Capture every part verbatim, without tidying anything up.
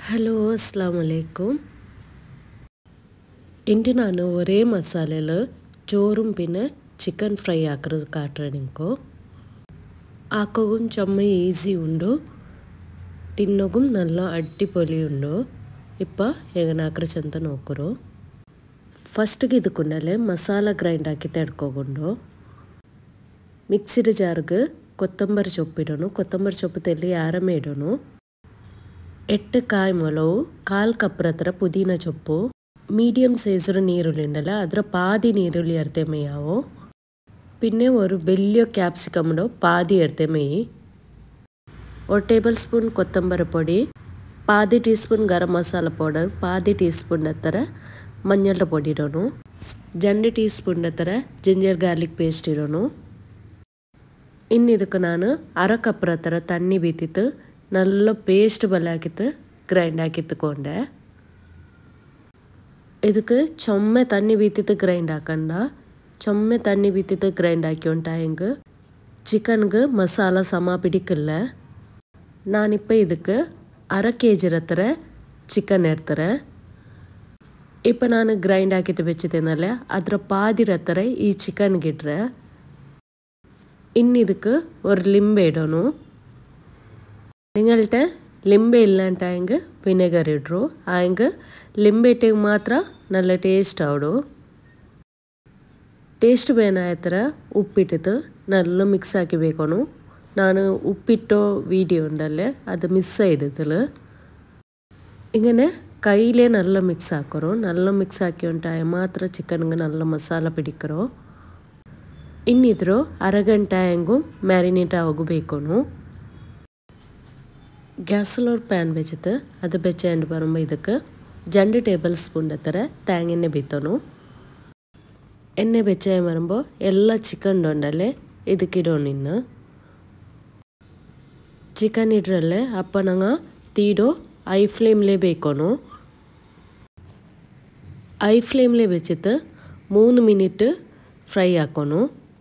Hello ಅಸ್ಸಲಾಮು ಅಲೈಕುಮ್. ಇಂದು ನಾನು ഒരേ മസാലയിൽ ചോറും പിന്നെ ചിക്കൻ ഫ്രൈ ആക്കുന്നത് കാട്ടുകോ ആക്കും ചമ്മ ഈസി ഉണ്ടോ തിന്നോകും നല്ല അടിപൊളി ഉണ്ടോ ഇപ്പം എങ്ങനെ ആക്ര ചെന്ത നോക്കರೋ ಫಸ್ಟ್ಗೆ ಇದಕ್ಕುಂಡಲೆ ಮಸಾಲ ಗ್ರೈಂಡ್ ಹಾಕಿ ತೆಡ್ಕೋಗೊಂಡು ಮಿಕ್ಸಿಡ್ ಜಾರ್ಗೆ ಕೊತ್ತಂಬರಿ ಸೊಪ್ಪು ಇಡೋನು ಕೊತ್ತಂಬರಿ ಸೊಪ್ಪು ತೆಲ್ಲಿ ಆರಮೆ ಇಡೋನು ಎಟ್ಟು ಕಾಯಿ ಮೊಲವು ಕಾಲು ಕಪ್ರ ಹತ್ರ ಪುದೀನ ಸೊಪ್ಪು ಮೀಡಿಯಂ ಸೈಜರ ನೀರುಳ್ಳಿ ಉಂಡಲ್ಲ ಅದರ ಪಾದಿ ನೀರುಳ್ಳಿ ಅರ್ತೆ ಮೇಯಾವು പിന്നെ ഒരു വലിയ ക്യാപ്സിക്കമിടോ പാതി എടുത്ത് മെയ് ഒരു ടേബിൾ സ്പൂൺ കൊത്തമ്പര പൊടി പാതി ടീസ്പൂൺ ഗരം മസാല പൗഡർ പാതി ടീസ്പൂൺ അത്ര മഞ്ഞളുടെ പൊടി ഇടണു രണ്ട് ടീസ്പൂൺ അത്ര ജിഞ്ചർ ഗാർലിക് പേസ്റ്റ് ഇടണു ഇനി ಇದಕ್ಕೆ ನಾನು ಅರ ಕಪ್ರ ಹತ್ರ ತಣ್ಣಿ ಬೀತಿತ್ತು നല്ല പേസ്റ്റ് പോലെ ആക്കിയിട്ട് ഗ്രൈൻഡ് ആക്കിത്തുಕೊಂಡೆ ಇದಕ್ಕೆ ಚೊಮ್ಮೆ ತಣ್ಣಿ ಬೀತಿತ್ತು ಗ್ರೈಂಡ್ ಹಾಕಂಡ ಚೊಮ್ಮೆ ತಣ್ಣಿ ಬೀತಿತ್ತು ಗ್ರೈಂಡ್ ಹಾಕಿಕೊಂಟಾಯಂಗೆ ಚಿಕನ್ಗೆ ಮಸಾಲ ಸಮ പിടിക്കില്ല ನಾನಿപ്പോൾ ಇದಕ್ಕೆ ಅರ ಕೆ ಜಿ ಹತ್ರ ಚಿಕನ್ ಇಡ್ತಾರೆ ഇപ്പം ನಾನು ಗ್ರೈಂಡ್ ಹಾಕಿತ್ತು വെച്ചിരുന്നല്ലേ ಅದರ പാതി ಹತ್ರ ಈ ಚಿಕನ್ಗೆ ಇಡ್ರೆ ഇനി ಇದಕ್ಕೆ ഒരു ലിംബೆ ഇടണു നിങ്ങളുടെ ലിംബೆ ഇല്ലാണ്ടായെങ്കിൽ വിനെഗർ ഇടರು ആയെങ്കിൽ ಲಿಂಬೆ ಇಟ್ಟಿಗೆ ಮಾತ್ರ നല്ല ಟೇಸ್ಟ್ ಆವಡು ಟೇಸ್ಟ್ ಬೇನಾಯ ಥರ ಉಪ್ಪಿಟ್ಟಿತ್ತು നല്ല ಮಿಕ್ಸ್ ಹಾಕಿ ಬೇಕನು ನಾನು ಉಪ್ಪಿಟ್ಟೋ വീഡിയോ ഉണ്ടല്ലേ അത് മിസ്സായിടുത്തില്ല ഇങ്ങനെ കയ്യിലേ നല്ല മിക്സ് ആക്കറോ നല്ല മിക്സ് ആക്കിയോണ്ടായ മാത്ര ചിക്കನ್ಗೆ നല്ല ಮಸಾಲ പിടിക്കറോ ಇನ್ನಿದ್ರು ಅರಗಂಟೆಯಂಗೂ ಮ್ಯಾರಿನೇಟ್ ಆಗಬೇಕನು ಗ್ಯಾಸಲ್ಲಿ ಪ್ಯಾನ್ ಬೆಚ್ಚಿತ್ತು ಅದು ಬೆಚ್ಚಂಡು ಬರುമ്പോൾ ಇದಕ್ಕೆ രണ്ട് ಟೇಬಲ್ ಸ್ಪೂನ್ ಹತ್ರ തേങ്ങ ಬಿತ್ತನು ಎಣ್ಣೆ ಬೆಚ್ಚ ಬರುമ്പോൾ ಎಲ್ಲ ಚಿಕನ್ ಉಂಡಲ್ಲೇ ಇದಕ್ಕೆ ಇಡೋಣ ಇನ್ನು ಚಿಕನ್ ಇಡ್ರಲ್ಲೇ ಅಪ್ಪ ನಂಗೆ ತೀಡೋ ಐ ಫ್ಲೇಮ್ಲೇ ಬೇಕನು ಐ ಫ್ಲೇಮ್ಲೇ വെച്ചിട്ട് മൂന്ന് മിനിറ്റ് ഫ്രൈ ആക്കണു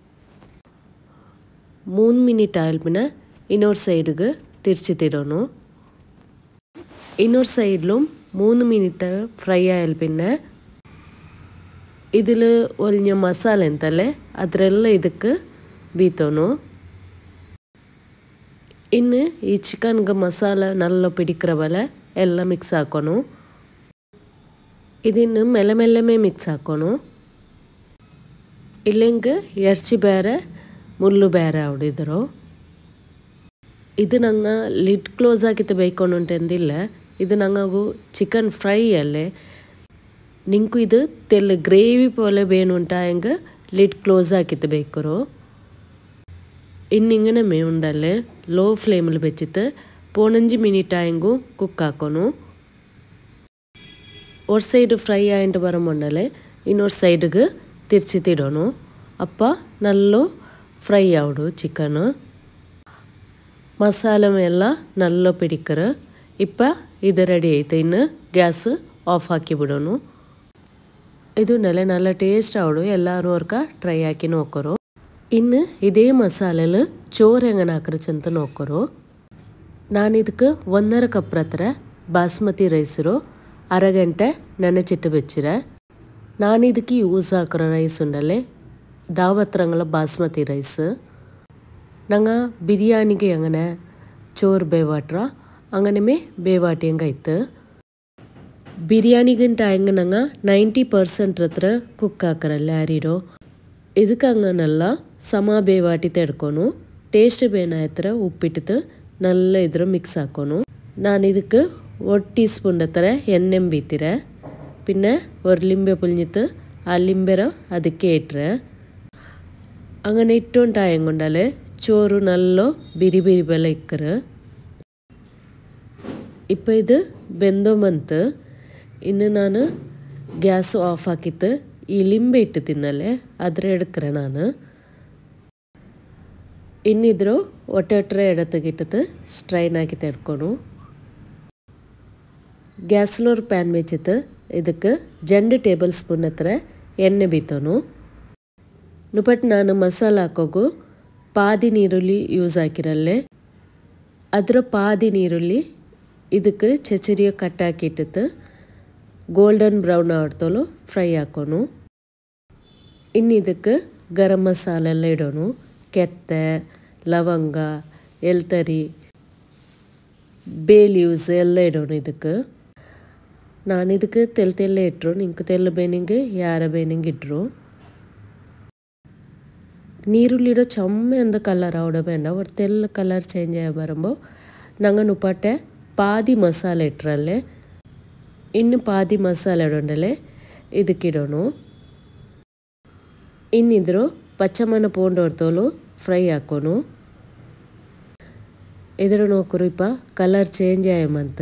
മൂന്ന് മിനിറ്റ് ആയാൽ പിന്നെ ಇನ್ನೊಂದು സൈഡിಗೆ തിരിച്ചിട്ടിടണു ಇನ್ನೊಂದು സൈഡിലും മൂന്ന് മിനിറ്റ് ഫ്രൈ ആയാൽ പിന്നെ ഇതിൽ ഒലിഞ്ഞ മസാല എന്തല്ലേ ಅದರೆಲ್ಲ ಇದಕ್ಕೆ ಬೀತೋನು ಇನ್ನು ಈ ಚಿಕನ್ಗೆ ಮಸಾಲ നല്ല പിടിக்கிற പോലെ ಎಲ್ಲ ಮಿಕ್ಸ್ ಹಾಕೋನು ಇದನ್ನು ಮೆಲ್ಲ ಮೆಲ್ಲಮೇ ಮಿಕ್ಸ್ ಹಾಕೋನು ಇല്ലെങ്കിൽ ಎರ್ಚಿ ಬೇರೆ ಮುಳ್ಳು ಬೇರೆ ಅವಡಿದ್ರು ಇದು ನಂಗೆ ಲಿಡ್ ಕ್ಲೋಸ್ ಆಗಿತ್ತು ಬೇಯ್ಕೊಂಡು ಉಂಟೆಂದಿಲ್ಲ ಇದು ನಂಗೂ ಚಿಕನ್ ಫ್ರೈ ಅಲ್ಲೇ ನಿಂಕು ಇದು ತೆಲ್ಲ ಗ್ರೇವಿ ಪೋಲೆ ಬೇನುಂಟಾಯಂಗೆ ಲಿಡ್ ಕ್ಲೋಸ್ ಆಗಿತ್ತು ಬೇಕರು ಇನ್ನಿಂಗನೆ ಮೇ ಉಂಡಲ್ಲೇ ಲೋ ಫ್ಲೇಮಲ್ಲಿ ಬೆಚ್ಚಿತ್ತು ಪೋನಂಜಿ ಮಿನಿಟ್ ಆಯಂಗೂ ಕುಕ್ ಹಾಕೋನು ഒരു സൈഡ് ഫ്രൈ ആയിട്ട് വരുമ്പോണ്ടല്ലേ ಇನ್ನೊಂದು സൈഡിಗೆ തിരിച്ചിട്ടിടണു അപ്പം നല്ല ಫ್ರೈ ಆವಡು ಚಿಕನ್ ಮಸಾಲೆ ಎಲ್ಲ നല്ല പിടിക്കರ ಇപ്പം ಇದು ರೆಡಿ ಐತೆ ಇನ್ನು ಗ್ಯಾಸ್ ಆಫ್ ಹಾಕಿ ಬಿಡೋನು ಇದು ನೆಲೆ നല്ല ಟೇಸ್ಟ್ ಆವಡು ಎಲ್ಲರೂ ಅವ್ರಕ ಟ್ರೈ ಹಾಕಿ ನೋಕರು ಇನ್ನು ಇದೇ ಮಸಾಲೆಲಿ ಚೋರು ಹೆಂಗನ ಹಾಕ್ರಚ್ ಅಂತ ನೋಕರು ನಾನು ಇದಕ್ಕೆ ಒಂದರ ಕಪ್ ಹತ್ರ ಬಾಸ್ಮತಿ ರೈಸರು ಅರ ಗಂಟೆ ನೆನೆಚಿಟ್ಟು ಬೆಚ್ಚಿರೆ ನಾನು ಇದಕ್ಕೆ ಯೂಸ್ ಹಾಕಿರೋ ರೈಸ್ ಉಂಡಲ್ಲೇ ದಾವತ್ರಗಳ ಬಾಸ್ಮತಿ ರೈಸ್ ನಂಗೆ ಬಿರಿಯಾನಿಗೆ അങ്ങനെ ചോറ് ಬೇವಾಟ್ರ അങ്ങനെമേ ಬೇವಾಟಿ ಹೆಂಗೈತೆ ಬಿರಿಯಾನಿಗಂಟ ಹೆಂಗೆ ನಂಗೆ ನೈಂಟಿ ಪರ್ಸೆಂಟ್ ಹತ್ರ ಕುಕ್ ಹಾಕರಲ್ಲ ಯಾರಿರೋ ಇದಕ್ಕೆ ಹಂಗನಲ್ಲ ಸಮ ಬೇವಾಟಿ ತೆಡ್ಕೊನು ಟೇಸ್ಟ್ ಬೇನಾಯ ಹತ್ರ ಉಪ್ಪಿಟ್ಟು നല്ല ಇದ್ರ ಮಿಕ್ಸ್ ಹಾಕೋನು ನಾನು ಇದಕ್ಕೆ ഒരു ടീസ്പൂൺ ಹತ್ರ ಎಣ್ಣೆ ಬೀತಿರೆ പിന്നെ ഒരു ലിംബೆ പുളിഞ്ഞിട്ട് ആ ലിംബെര ಅದಕ್ಕೆ ಇಟ್ರೆ അങ്ങനെ ഇട്ടോണ്ടായം കൊണ്ടാൽ ചോറ് നല്ല ಬಿರಿ ಬಿರಿ ಬೆಲೆ ಇಕ್ಕರು ഇപ്പം ഇത് ಬೆಂದೋ ಬಂತು ಇನ್ನು ನಾನು ಗ್ಯಾಸ್ ಆಫ್ ಹಾಕಿತ್ತು ಈ ಲಿಂಬೆ ಇಟ್ಟು ತಿನ್ನಲ್ಲೇ ಅದ್ರ ಎಡ್ಕ್ರೆ ನಾನು ಇನ್ನಿದ್ರು ಒಟ್ಟೆ ಒಟ್ಟರೆ ಎಡ ತೆಗಿಟ್ಟು ಸ್ಟ್ರೈನ್ ಹಾಕಿ ತೆಡ್ಕೊನು ಗ್ಯಾಸ್ಲೋ ഒരു ಪ್ಯಾನ್ വെച്ചിട്ട് ಇದಕ್ಕೆ രണ്ട് ಟೇಬಲ್ ಸ್ಪೂನ್ ಹತ್ರ ಎಣ್ಣೆ ಬೀತೋನು ನುಪಟ್ ನಾನು ಮಸಾಲ ಹಾಕೋಗು ಪಾದಿ ನೀರುಳ್ಳಿ ಯೂಸ್ ಹಾಕಿರಲ್ಲೇ ಅದರ ಪಾದಿ ನೀರುಳ್ಳಿ ಇದಕ್ಕೆ ಚಚರಿಯ ಕಟ್ ಹಾಕಿಟ್ಟು ಗೋಲ್ಡನ್ ಬ್ರೌನ್ ಆಡ್ತಲೋ ಫ್ರೈ ಹಾಕೋನು. ಇನ್ನು ಇದಕ್ಕೆ ಗರಂ ಮಸಾಲೆ ಎಲ್ಲ ಇಡೋನು. ಕೆತ್ತೆ, ಲವಂಗ, ಎಲ್ತರಿ, ಬೇ ಲೀವ್ಸ್ ಎಲ್ಲ ಇಡೋನು ಇದಕ್ಕೆ. ನಾನು ಇದಕ್ಕೆ ತೆಲ್ ತೆಲ್ಲ ಇಟ್ಟರು, ನಿಂಗೆ ತೆಲ್ಲ ಬೇನಿಂಗೆ ಯಾರ ಬೇನಿಂಗೆ ಇಟ್ಟರು. ನೀರುಳ್ಳಿಡೋ ಚೊಮ್ಮೆ ಅಂದ ಕಲರ್ ಆವಡ ಬೇಡ, ಅವ್ರ ತೆಲ್ಲ ಕಲರ್ ಚೇಂಜ್ ಆಗಿ ಬರಂಬೋ ನಂಗೆ ಉಪಟ್ಟೆ ಪಾದಿ ಮಸಾಲೆ ಇಟ್ಟರಲ್ಲೇ. ಇನ್ನು ಪಾದಿ ಮಸಾಲೆ ಇಡೋಂಡಲ್ಲೇ ಇದಕ್ಕಿಡೋನು. ಇನ್ನಿದ್ರು ಪಚ್ಚಮನ ಪೋಂಡೋರ್ತೋಲು ಫ್ರೈ ಹಾಕೋನು. ಇದ್ರ ನೋಕರು ಇಪ್ಪ ಕಲರ್ ಚೇಂಜ್ ಆಯಮಂತ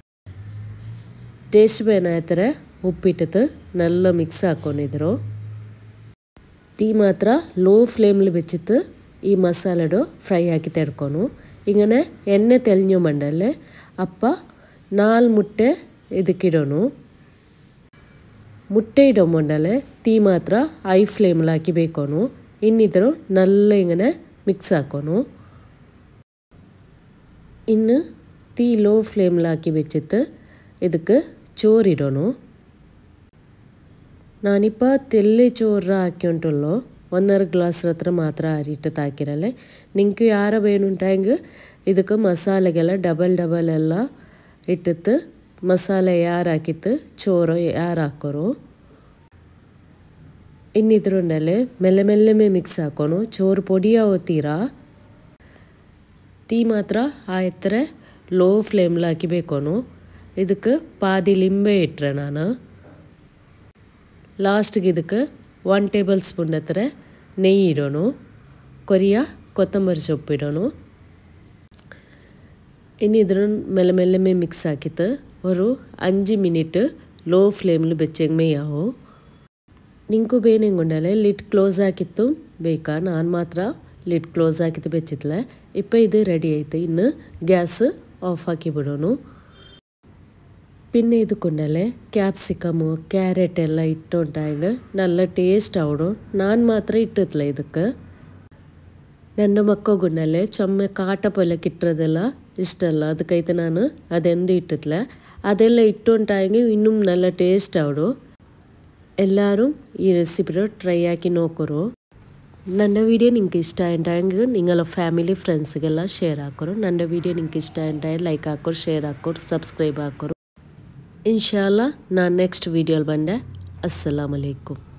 ಟೇಸ್ಟ್ ಬೇನಾಯ್ತಾರೆ ಉಪ್ಪಿಟ್ಟು ನಲ್ಲ ಮಿಕ್ಸ್ ಹಾಕೊಂಡಿದ್ರು. തീ ಮಾತ್ರ ಲೋ ಫ್ಲೇಮ್ಲಿ വെച്ചിട്ട് ഈ മസാലയുടെ ഫ്രൈ ആക്കി തെടുക്കുന്നു. ഇങ്ങനെ എണ്ണ തെളിഞ്ഞു മണ്ടല്ലേ അപ്പ നാല് മുട്ട ಇದಕ್ಕಿಡೋನು. ಮುಟ್ಟೆ ಇಡೋಮೊಂಡಲೆ തീ ಮಾತ್ರ ಹೈ ಫ್ಲೇಮ್ಲಿ ಹಾಕಿ ಬೇಕೋನು. ಇನ್ನಿದ್ರು ನಲ್ಲ ಹಿಂಗನೆ ಮಿಕ್ಸ್ ಹಾಕೋನು. ಇನ್ನು തീ ಲೋ ಫ್ಲೇಮ್ಲಿ ಹಾಕಿ വെച്ചിട്ട് ಇದಕ್ಕೆ ചോറിಡೋನು. ನಾನಿಪ್ಪ ತೆಲ್ಲೆ ಚೋರ ಹಾಕ್ಯೊಂಟುಳ್ಳೋ ಒಂದರ ಗ್ಲಾಸ್ ಹತ್ರ ಮಾತ್ರ ಅರಿಟ್ಟು ಹಾಕಿರಲ್ಲೇ. ನಿಂಗೆ ಯಾರ ಬೇನುಂಟಾಂಗೆ ಇದಕ್ಕೆ ಮಸಾಲೆಗೆಲ್ಲ ಡಬಲ್ ಡಬಲ್ ಎಲ್ಲ ಇಟ್ಟಿತ್ತು ಮಸಾಲೆ ಯಾರು ಹಾಕಿತ್ತು ಚೋರು ಯಾರು ಹಾಕೋರು. ಇನ್ನಿದ್ರುಂಡಲೆ ಮೆಲ್ಲೆ ಮೆಲ್ಲೆ ಮೇ ಮಿಕ್ಸ್ ಹಾಕೋನು. ಚೋರು ಪೊಡಿಯಾವೋ ತೀರಾ തീ ಮಾತ್ರ ಆಯ್ತರೆ ಲೋ ಫ್ಲೇಮ್ಲಿ ಹಾಕಿ ಬೇಕೋನು. ಇದಕ್ಕೆ ಪಾದಿ ಲಿಂಬೆ ಇಟ್ಟರೆ ನಾನು. ಲಾಸ್ಟ್ಗೆ ಇದಕ್ಕೆ ಒನ್ ಟೇಬಲ್ ಸ್ಪೂನ್ ಹತ್ರ ನೆಯ್ಯಿ ಇಡೋನು. ಕೊರಿಯ ಕೊತ್ತಂಬರಿ ಸೊಪ್ಪು ಇಡೋನು. ಇನ್ನಿದ್ರ ಮೆಲ್ಲ ಮೆಲ್ಲ ಮೇ ಮಿಕ್ಸ್ ಹಾಕಿತ್ತು ഒരു അഞ്ച് മിനിറ്റ് ಲೋ ಫ್ಲೇಮ್ಲಿ ಬೆಚ್ಚಗೆ ಮೇಯಾವು. ನಿಂಕು ಬೇನೆಂಗುಂಡಲೆ ಲಿಡ್ ಕ್ಲೋಸ್ ಹಾಕಿತ್ತು ಬೇಕಾ. ನಾನು ಮಾತ್ರ ಲಿಡ್ ಕ್ಲೋಸ್ ಹಾಕಿತ್ತು ಬೆಚ್ಚಿತ್ತಲೆ. ಇಪ್ಪ ಇದು ರೆಡಿ ಆಯಿತು. ಇನ್ನು ಗ್ಯಾಸ್ ಆಫ್ ಹಾಕಿ ಬಿಡೋನು. പിന്നെ ಇದಕ್ಕೊಂಡಲೆ ಕ್ಯಾಪ್ಸಿಕಮು ಕ್ಯಾರೆಟ್ ಎಲ್ಲ ಇಟ್ಟುಂಟಾಗ നല്ല ಟೇಸ್ಟ್ ಆವಡು. ನಾನು ಮಾತ್ರ ಇಟ್ಟಿತ್ತಲೆ ಇದಕ್ಕೆ. ನನ್ನ ಮಕ್ಕಗುಂಡಲೆ ಚೊಮ್ಮೆ ಕಾಟ ಪೊಲಕ್ಕೆ ಇಟ್ಟಿರೋದೆಲ್ಲ ಇಷ್ಟಲ್ಲ, ಅದಕ್ಕೈತೆ ನಾನು ಅದೆಂದು ಇಟ್ಟಿತ್ಲೆ. ಅದೆಲ್ಲ ಇಟ್ಟುಂಟಾಗಿ ಇನ್ನೂ നല്ല ಟೇಸ್ಟ್ ಆವಡು. ಎಲ್ಲರೂ ಈ ರೆಸಿಪಿ로 ಟ್ರೈ ಹಾಕಿ ನೋಕೋರು. ನನ್ನ വീഡിയോ നിങ്ങൾക്ക് ഇഷ്ടമായിട്ടായെങ്കിൽ നിങ്ങളെ ഫാമിലി ഫ്രണ്ട്സിಗೆಲ್ಲ ಶೇರ್ ಹಾಕೋರು. ನನ್ನ വീഡിയോ നിങ്ങൾക്ക് ഇഷ്ടമായിട്ടായ ಲೈಕ್ ಹಾಕೋರು, ಶೇರ್ ಹಾಕೋರು, ಸಬ್ಸ್ಕ್ರೈಬ್ ಹಾಕೋರು. ಇನ್ಶಾಅಲ್ಲಾ ನಾನು ನೆಕ್ಸ್ಟ್ ವೀಡಿಯೋಲಿ ಬಂದೆ. ಅಸ್ಸಲಾಮು ಅಲೈಕುಂ.